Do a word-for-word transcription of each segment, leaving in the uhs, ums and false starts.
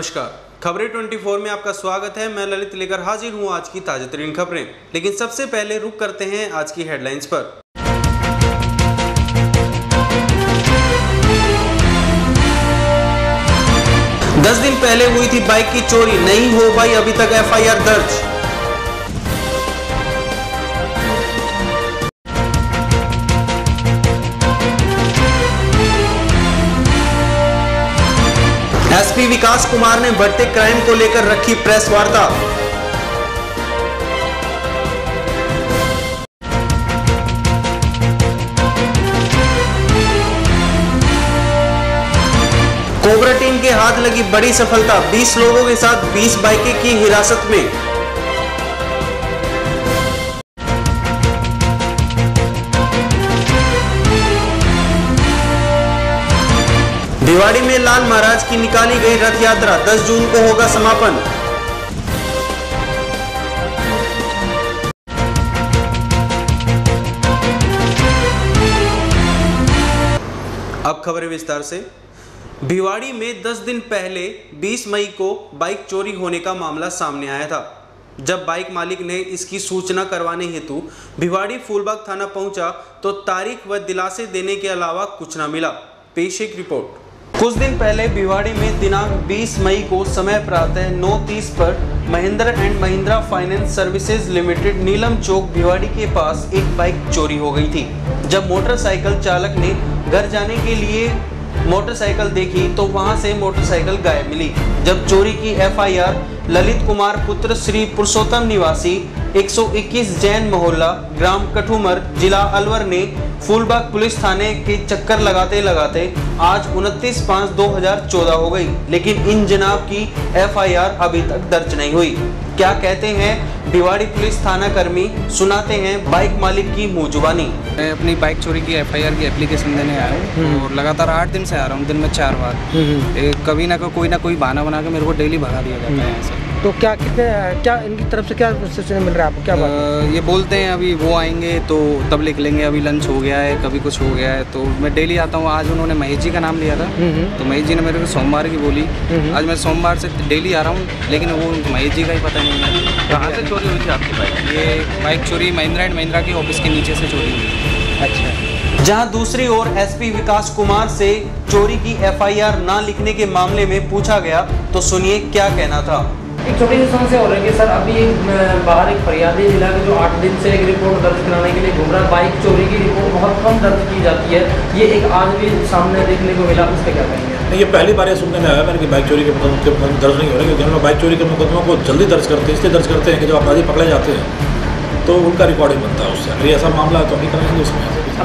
नमस्कार, खबरें चौबीस में आपका स्वागत है। मैं ललित लेकर हाजिर हूं आज की ताजा तरीन खबरें। लेकिन सबसे पहले रुक करते हैं आज की हेडलाइंस पर। दस दिन पहले हुई थी बाइक की चोरी, नहीं हो पाई अभी तक एफ आई आर दर्ज। एस पी विकास कुमार ने बढ़ते क्राइम को लेकर रखी प्रेस वार्ता। कोबरा टीम के हाथ लगी बड़ी सफलता, बीस लोगों के साथ बीस बाइकें की हिरासत में। भिवाड़ी में लाल महाराज की निकाली गई रथ यात्रा, दस जून को होगा समापन। अब खबरें विस्तार से। भिवाड़ी में दस दिन पहले बीस मई को बाइक चोरी होने का मामला सामने आया था। जब बाइक मालिक ने इसकी सूचना करवाने हेतु भिवाड़ी फूलबाग थाना पहुंचा तो तारीख व दिलासे देने के अलावा कुछ न मिला। पेश एक रिपोर्ट। कुछ दिन पहले भिवाड़ी में दिनांक बीस मई को समय प्रातः नौ तीस पर Mahindra and Mahindra finance services limited Neelam Chowk Bhiwadi के पास एक बाइक चोरी हो गई थी। जब मोटरसाइकिल चालक ने घर जाने के लिए मोटरसाइकिल देखी तो वहां से मोटरसाइकिल गायब मिली। जब चोरी की F I R Lalit Kumar पुत्र श्री पुरुषोत्तम निवासी एक सौ इक्कीस जैन मोहल्ला ग्राम कठुमर जिला अलवर ने फूलबाग पुलिस थाने के चक्कर लगाते लगाते आज उनतीस पाँच दो हजार चौदह हो गई, लेकिन इन जनाब की एफ आई आर अभी तक दर्ज नहीं हुई। क्या कहते हैं भिवाड़ी पुलिस थाना कर्मी, सुनाते हैं बाइक मालिक की मुंह जुबानी। मैं अपनी बाइक चोरी की एफ आई आर की एप्लीकेशन देने आया हूँ और लगातार आठ दिन से आ रहा हूँ, दिन में चार बार। कभी ना कोई ना कोई बहाना बना के मेरे को डेली भगा दिया जाता है ऐसा। तो क्या कितने क्या इनकी तरफ से क्या सूचना मिल रहा है आपको? क्या बात है? ये बोलते हैं अभी वो आएंगे तो तब लिख लेंगे, अभी लंच हो गया है, कभी कुछ हो गया है। तो मैं डेली आता हूँ। आज उन्होंने महेश जी का नाम लिया था तो महेश जी ने मेरे को सोमवार की बोली। आज मैं सोमवार से डेली आ रहा हूँ, लेकिन वो महेश जी का ही पता नहीं है। कहाँ से चोरी हुई थी आपकी बाइक? ये बाइक चोरी महिंद्रा एंड महिंद्रा की ऑफिस के नीचे से चोरी हुई। अच्छा। जहां दूसरी ओर एस पी विकास कुमार से चोरी की एफ आई आर न लिखने के मामले में पूछा गया तो सुनिए क्या कहना था। एक छोटी सी समस्या हो रही है सर। अभी एक बाहर एक फरियादी जिला के जो आठ दिन से एक रिपोर्ट दर्ज कराने के लिए घूम रहा है, बाइक चोरी की रिपोर्ट बहुत कम दर्ज की जाती है। ये एक आज भी सामने देखने को मिला, उस पर क्या कहेंगे? नहीं, ये पहली बार ये सुनने में आया मैंने कि बाइक चोरी के मुकदमे दर्ज नहीं हो रहे, क्योंकि हम लोग बाइक चोरी के मुकदमों को जल्दी दर्ज करते हैं। इसलिए दर्ज करते हैं कि जब अपराधी पकड़े जाते हैं तो उनका रिकॉर्डिंग बनता है उससे। अगर ऐसा मामला तो नहीं करेंगे उसमें।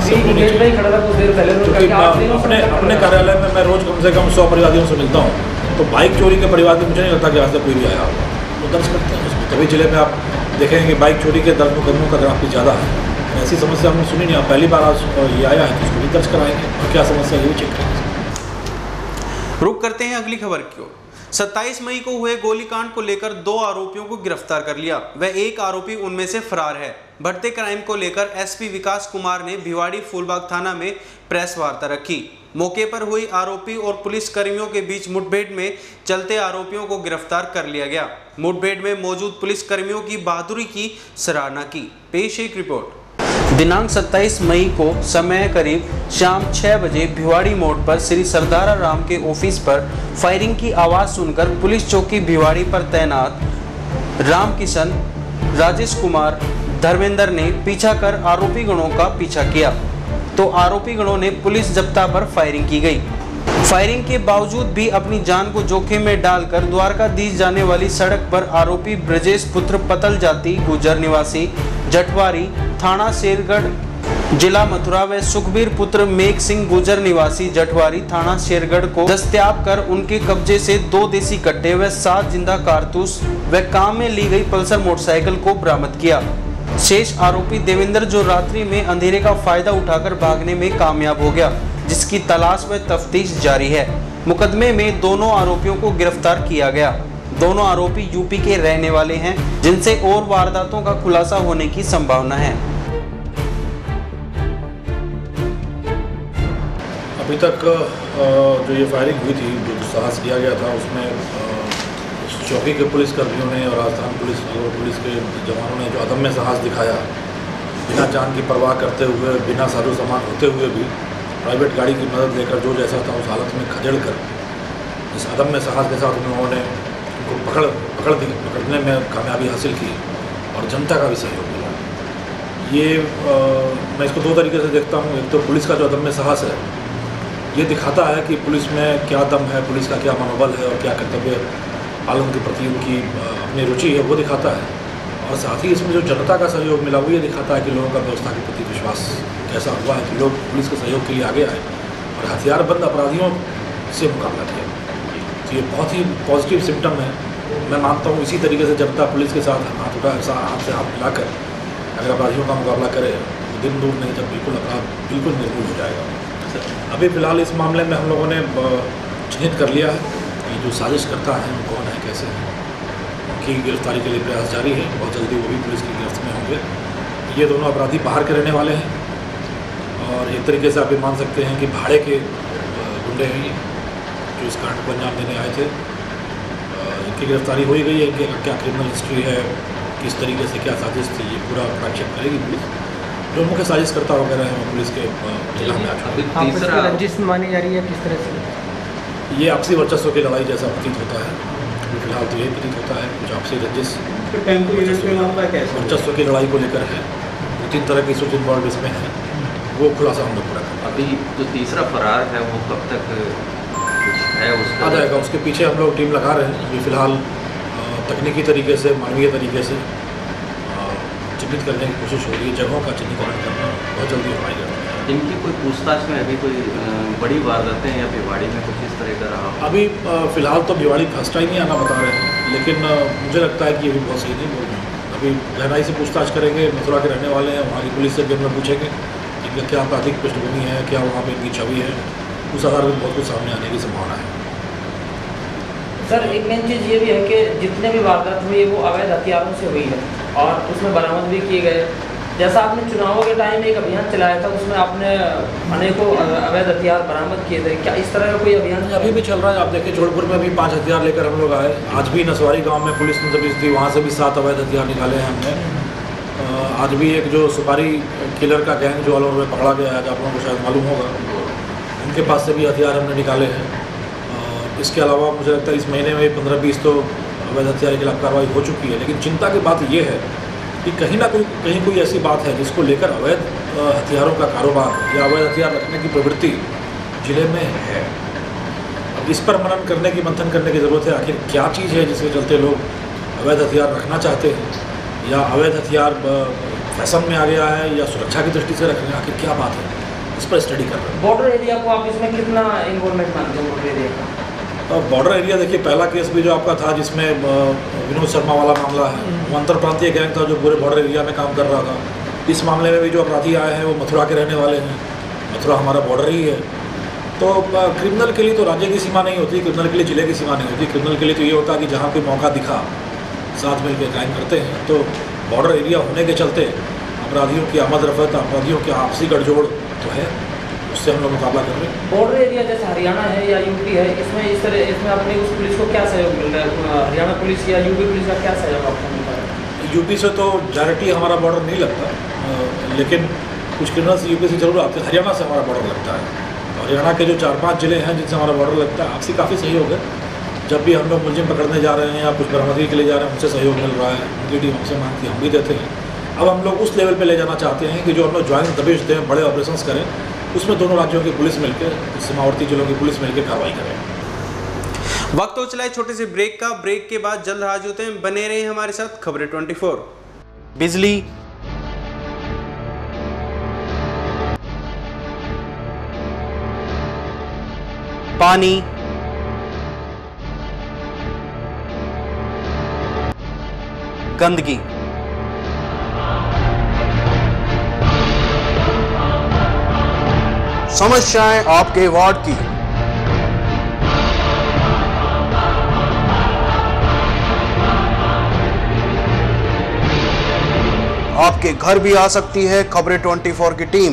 अपने अपने कार्यालय में मैं रोज कम से कम सौ परिवादियों से मिलता हूँ, तो बाइक चोरी के परिवादी मुझे नहीं लगता कि आज तक कोई भी आया होगा। तो दर्ज करते हैं उसमें। कभी जिले में आप देखेंगे कि बाइक चोरी के दर्ज मुकदमों का ग्राफ भी ज़्यादा है। ऐसी समस्या हमने सुनी नहीं। आप पहली बार आज ये आया है तो उसको भी दर्ज कराएंगे और क्या समस्या है ये चेक करेंगे। रुक करते हैं अगली खबर की ओर। सत्ताईस मई को हुए गोलीकांड को लेकर दो आरोपियों को गिरफ्तार कर लिया। वह एक आरोपी उनमें से फरार है। बढ़ते क्राइम को लेकर एस पी विकास कुमार ने भिवाड़ी फूलबाग थाना में प्रेस वार्ता रखी। मौके पर हुई आरोपी और पुलिस कर्मियों के बीच मुठभेड़ में चलते आरोपियों को गिरफ्तार कर लिया गया। मुठभेड़ में मौजूद पुलिस कर्मियों की बहादुरी की सराहना की। पेश एक रिपोर्ट। दिनांक सत्ताईस मई को समय करीब शाम छह बजे भिवाड़ी मोड़ पर श्री सरदारा राम के ऑफिस पर फायरिंग की आवाज सुनकर पुलिस चौकी भिवाड़ी पर तैनात रामकिशन, राजेश कुमार, धर्मेंद्र ने पीछा कर आरोपी गणों का पीछा किया तो आरोपी गणों ने पुलिस जब्ता पर फायरिंग की गई। फायरिंग के बावजूद भी अपनी जान को जोखिम में डालकर द्वारकाधीश जाने वाली सड़क पर आरोपी ब्रजेश पुत्र पतल जाति गुजर निवासी जटवारी थाना शेरगढ़ जिला मथुरा व सुखबीर पुत्र मेघ सिंह गुजर निवासी जटवारी थाना शेरगढ़ को दस्तयाब कर उनके कब्जे से दो देसी कट्टे व सात जिंदा कारतूस व काम में ली गई पल्सर मोटरसाइकिल को बरामद किया। शेष आरोपी देवेंद्र जो रात्रि में अंधेरे का फायदा उठाकर भागने में कामयाब हो गया, जिसकी तलाश व तफ्तीश जारी है। मुकदमे में दोनों आरोपियों को गिरफ्तार किया गया। दोनों आरोपी यूपी के रहने वाले हैं, जिनसे और वारदातों का खुलासा होने की संभावना है। अभी तक जो ये फायरिंग हुई थी, जो साहस किया गया था, उसमें चौकी के पुलिस कर्मियों ने और राजस्थान पुलिस और पुलिस के जवानों ने जो अदम्य साहस दिखाया, बिना जान की परवाह करते हुए, बिना साजो सामान होते हुए भी प्राइवेट गाड़ी की मदद लेकर जो जैसा था उस हालत में खदेड़ कर इस अदम्य साहस के साथ उन्होंने उनको पकड़ पकड़ दी पकड़ने में कामयाबी हासिल की और जनता का भी सहयोग मिला। ये आ, मैं इसको दो तरीके से देखता हूँ। एक तो पुलिस का जो अदम्य साहस है ये दिखाता है कि पुलिस में क्या दम है, पुलिस का क्या मनोबल है और क्या कर्तव्य पालन के प्रति उनकी अपनी रुचि है वो दिखाता है। और साथ ही इसमें जो जनता का सहयोग मिला वो ये दिखाता है कि लोगों का व्यवस्था के प्रति विश्वास कैसा हुआ है कि लोग पुलिस के सहयोग के लिए आगे आए और हथियारबंद अपराधियों से मुकाबला किया। तो ये बहुत ही पॉजिटिव सिम्टम है। मैं मानता हूँ इसी तरीके से जनता पुलिस के साथ हाथ उठा हाथ से हाथ मिलाकर अगर अपराधियों का मुकाबला करे तो दिन दूर नहीं जब बिल्कुल अपराध बिल्कुल निर्मूल हो जाएगा। अभी फ़िलहाल इस मामले में हम लोगों ने चिन्हित कर लिया है कि जो साजिश करता है वो कौन है, कैसे है। उनकी गिरफ्तारी के लिए प्रयास जारी है। बहुत जल्दी वो भी पुलिस की गिरफ्त में होंगे। ये दोनों अपराधी बाहर के रहने वाले हैं और एक तरीके से आप ये मान सकते हैं कि भाड़े के गुंडे हैं ये जो इस कांड को अंजाम देने आए थे। इनकी गिरफ्तारी हो ही गई है। इनकी क्या क्रिमिनल हिस्ट्री है, किस तरीके से क्या साजिश थी, ये पूरा परीक्षण करेगी पुलिस। जो मुख्य साजिशकर्ता वगैरह हैं वो पुलिस के जिला में आ चुके हैं। रंजिश मानी जा रही है किस तरह से? ये आपसी वर्चस्व की लड़ाई जैसा प्रतीत होता है। फिलहाल तो यही प्रतीत होता है कुछ आपसी रंजिश वर्चस्व की लड़ाई को लेकर है। तीन तरह की सूचना इन्वॉल्व इसमें है, वो खुलासा हम लोग पूरा करें। अभी जो तीसरा फरार है वो कब तक है उसका आ जाएगा? उसके पीछे हम लोग टीम लगा रहे हैं। अभी फ़िलहाल तकनीकी तरीके से, मानवीय तरीके से चिन्हित करने की कोशिश हो रही है। जगहों का चिन्हीकरण करना बहुत जल्दी हो पाएगा। इनकी कोई पूछताछ में अभी कोई बड़ी वारदातें या भिवाड़ी में कुछ इस तरह का रहा? अभी फ़िलहाल तो भिवाड़ी फर्स्ट टाइम ही आना बता रहे हैं, लेकिन मुझे लगता है कि ये भी बहुत सही नहीं बोल रहे हैं। अभी गहराई से पूछताछ करेंगे। मथुरा के रहने वाले हैं, वहाँ की पुलिस से भी हम लोग पूछेंगे इनका क्या आपराधिक पृष्ठभूमि है, क्या वहाँ पर इनकी छवि है। उस आधार पर बहुत कुछ सामने आने की संभावना है। सर एक मेन चीज़ ये भी है कि जितने भी वारदात हुई वो अवैध हथियारों से हुई है और उसमें बरामद भी किए गए। जैसा आपने चुनावों के टाइम एक अभियान चलाया था उसमें आपने अनेकों अवैध हथियार बरामद किए थे, क्या इस तरह का कोई अभियान अभी भी चल रहा है? आप देखिए जोधपुर में भी पांच हथियार लेकर हम लोग आए। आज भी नसवारी गांव में पुलिस ने दबिश दी, वहाँ से भी सात अवैध हथियार निकाले हैं हमने। आज भी एक जो सुपारी किलर का गैंग जो अलवर में पकड़ा गया है, आप लोगों को शायद मालूम होगा, उनके पास से भी हथियार हमने निकाले हैं। इसके अलावा मुझे लगता है इस महीने में पंद्रह बीस तो अवैध हथियार के खिलाफ कार्रवाई हो चुकी है। लेकिन चिंता की बात यह है कि कहीं ना कोई कहीं कोई ऐसी बात है जिसको लेकर अवैध हथियारों का कारोबार या अवैध हथियार रखने की प्रवृत्ति जिले में है। अब इस पर मनन करने की मंथन करने की ज़रूरत है। आखिर क्या चीज़ है जिसके चलते लोग अवैध हथियार रखना चाहते हैं, या अवैध हथियार फैशन में आ गया है या सुरक्षा की दृष्टि से रख रहे हैं, आखिर क्या बात है, इस पर स्टडी कर रहे हैं। बॉर्डर एरिया को आप इसमें कितना इन्वॉल्वमेंट मानते हैं? बॉर्डर एरिया का बॉर्डर एरिया देखिए, पहला केस भी जो आपका था जिसमें विनोद शर्मा वाला मामला है, वो अंतर प्रांतीय गैंग था जो पूरे बॉर्डर एरिया में काम कर रहा था। इस मामले में भी जो अपराधी आए हैं वो मथुरा के रहने वाले हैं। मथुरा हमारा बॉर्डर ही है। तो क्रिमिनल के लिए तो राज्य की सीमा नहीं होती, क्रिमिनल के लिए जिले की सीमा नहीं होती। क्रिमिनल के लिए तो ये होता है कि जहाँ कोई मौका दिखा साथ मिल के क्राइम करते हैं। तो बॉर्डर एरिया होने के चलते अपराधियों की आमद रफत, अपराधियों की आपसी गठजोड़ तो है, उससे हम लोग मुकाबला कर रहे हैं। बॉर्डर एरिया जैसे हरियाणा है या यूपी है, इसमें इस तरह इसमें अपनी उस पुलिस को क्या सहयोग मिल रहा है? हरियाणा पुलिस या यूपी पुलिस का क्या सहयोग आपको मिल रहा है? यूपी से तो डायरेक्टली हमारा बॉर्डर नहीं लगता, लेकिन कुछ क्रिमिनल्स यूपी से जरूर आते हैं। हरियाणा से हमारा बॉर्डर लगता है। हरियाणा के जो चार पाँच जिले हैं जिनसे हमारा बॉर्डर लगता है, आपसी काफ़ी सहयोग है। जब भी हम लोग मुलजिम पकड़ने जा रहे हैं या कुछ बरामदगी के लिए जा रहे हैं, उनसे सहयोग मिल रहा है। उनकी टीम हमसे मांगती है, हम भी देते हैं। अब हम लोग उस लेवल पे ले जाना चाहते हैं कि जो हम लोग ज्वाइंट दबिश दें, बड़े ऑपरेशंस करें, उसमें दोनों राज्यों की पुलिस मिलकर, सीमावर्ती जिलों की पुलिस मिलकर कार्रवाई करें। वक्त हो चला है छोटे से ब्रेक का। ब्रेक के बाद जल्द हाजिर होते हैं। बने रहे हमारे साथ खबरें चौबीस। बिजली, पानी, गंदगी, समस्याएं आपके वार्ड की, आपके घर भी आ सकती है खबरें चौबीस की टीम।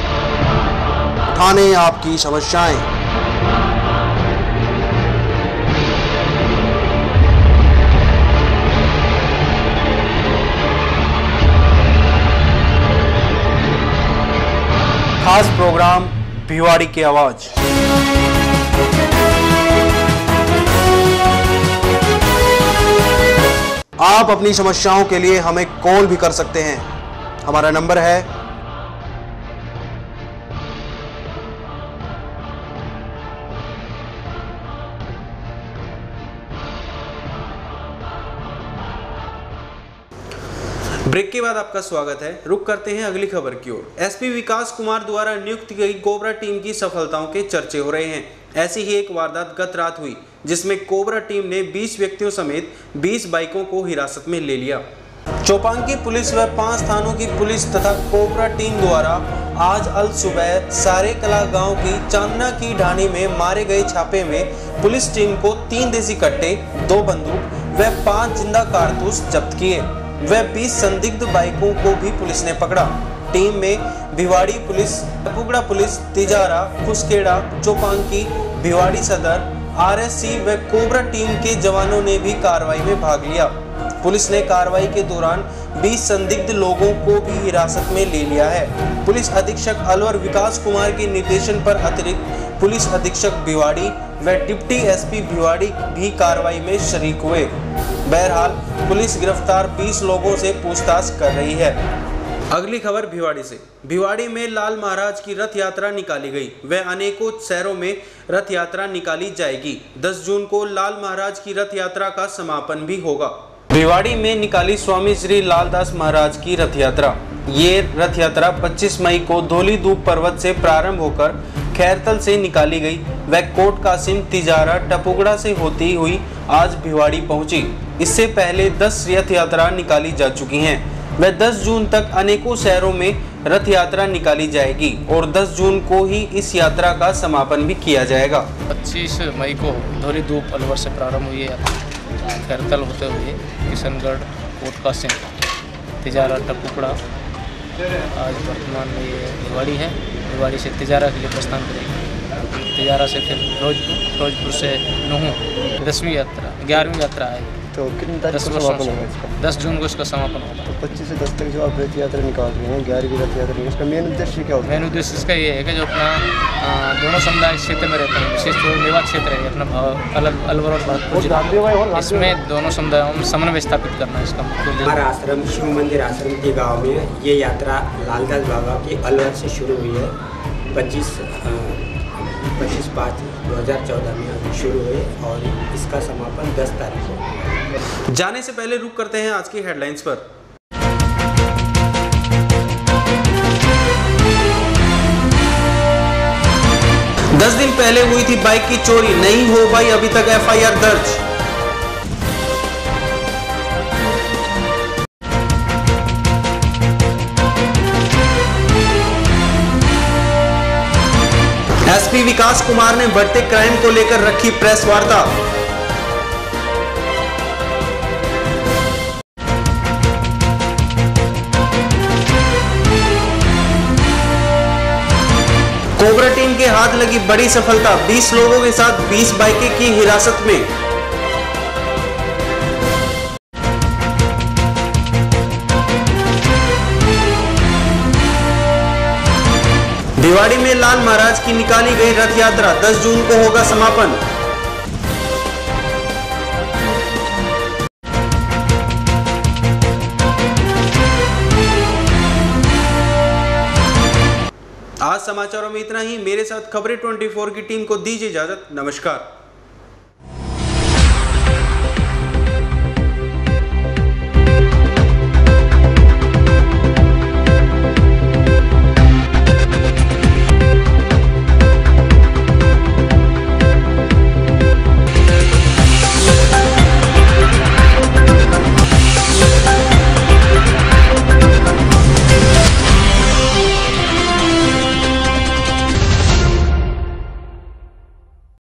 थाने आपकी समस्याएं। प्रोग्राम भिवाड़ी की आवाज। आप अपनी समस्याओं के लिए हमें कॉल भी कर सकते हैं। हमारा नंबर है ब्रेक के बाद आपका स्वागत है। रुक करते हैं अगली खबर की ओर। एसपी विकास कुमार द्वारा नियुक्त की गई कोबरा टीम की सफलताओं के चर्चे हो रहे हैं। ऐसी ही एक वारदात गत रात हुई जिसमें कोबरा टीम ने बीस व्यक्तियों समेत बीस बाइकों को हिरासत में ले लिया। चौपांगी पुलिस व पांच थानों की पुलिस तथा कोबरा टीम द्वारा आज अल सुबह सारे कला गांव की चांदना की ढाणी में मारे गए छापे में पुलिस टीम को तीन देसी कट्टे, दो बंदूक व पांच जिंदा कारतूस जब्त किए। वह बीस संदिग्ध बाइकों को भी पुलिस ने पकड़ा। टीम में Bhiwadi police, Tapugada police, Tijara, Khuskheda, Chaupangi, Bhiwadi Sadar, RSC व कोबरा टीम के जवानों ने भी कार्रवाई में भाग लिया। पुलिस ने कार्रवाई के दौरान बीस संदिग्ध लोगों को भी हिरासत में ले लिया है। पुलिस अधीक्षक अलवर विकास कुमार के निर्देशन पर अतिरिक्त पुलिस अधीक्षक भिवाड़ी व डिप्टी एसपी भिवाड़ी भी कार्रवाई में शरीक हुए। बहरहाल पुलिस गिरफ्तार बीस लोगों से पूछताछ कर रही है। अगली खबर भिवाड़ी से। भिवाड़ी में लाल महाराज की रथ यात्रा निकाली गई। वह अनेकों शहरों में रथ यात्रा निकाली जाएगी। दस जून को लाल महाराज की रथ यात्रा का समापन भी होगा। भिवाड़ी में निकाली स्वामी श्री लालदास महाराज की रथ यात्रा। ये रथ यात्रा पच्चीस मई को धौली धूप पर्वत से प्रारंभ होकर खैरतल से निकाली गई। वह कोट कासिम, तिजारा, टपुगड़ा से होती हुई आज भिवाड़ी पहुंची। इससे पहले दस रथ यात्रा निकाली जा चुकी हैं। वह दस जून तक अनेकों शहरों में रथ यात्रा निकाली जाएगी और दस जून को ही इस यात्रा का समापन भी किया जाएगा। पच्चीस मई को धौली धूप अलवर से प्रारंभ हुई है, खैरतल होते हुए किशनगढ़, कोट कासिम, तिजारा, टपुगड़ा, आज वर्तमान में ये भिवाड़ी है। भिवाड़ी से तिजारा के लिए प्रस्थान करेगी। तिजारा से फिर फिरोजपुर, फिरोजपुर से नूह, दसवीं यात्रा, ग्यारहवीं यात्रा है। तो कितनी तारीख को समापन होगा इसका? दस जून को इसका समापन होगा। तो पच्चीस से दस तक जो आप रथ यात्रा निकाल रहे हैं, ग्यारहवीं रथ यात्रा, इसका मेन उद्देश्य क्या होगा? मेन उद्देश्य इसका ये है कि जो अपना आ, दोनों समुदाय क्षेत्र में रहते हैं, विशेष जो मेवात क्षेत्र है अपना अलग अलवर और भरतपुर जिला, इसमें दोनों समुदायों में समन्वय स्थापित करना है इसका मुख्य उद्देश्य। हमारा आश्रम शिव मंदिर आश्रम के गाँव में ये यात्रा लालदास बाबा के अलवर से शुरू हुई है। पच्चीस पच्चीस पाँच दो हज़ार चौदह में शुरू हुए और इसका समापन दस तारीख को। जाने से पहले रुक करते हैं आज की हेडलाइंस पर। दस दिन पहले हुई थी बाइक की चोरी, नहीं हो पाई अभी तक एफआईआर दर्ज। एसपी विकास कुमार ने बढ़ते क्राइम को लेकर रखी प्रेस वार्ता। कोबरा टीम के हाथ लगी बड़ी सफलता, बीस लोगों के साथ बीस बाइकें की हिरासत में। भिवाड़ी में लाल महाराज की निकाली गई रथ यात्रा, दस जून को होगा समापन। आज समाचारों में इतना ही। मेरे साथ खबरें चौबीस की टीम को दीजिए इजाजत। नमस्कार।